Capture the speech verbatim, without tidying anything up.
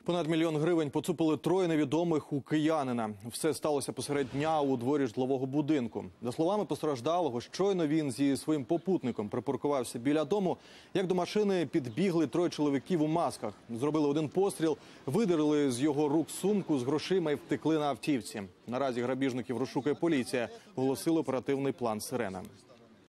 Понад мільйон гривень поцупили троє невідомих у киянина. Все сталося посеред дня у дворі житлового будинку. За словами постраждалого, щойно він зі своїм попутником припаркувався біля дому, як до машини підбігли троє чоловіків у масках. Зробили один постріл, видерли з його рук сумку з грошима і втекли на автівці. Наразі грабіжників розшукує поліція, оголосили оперативний план «Сирена».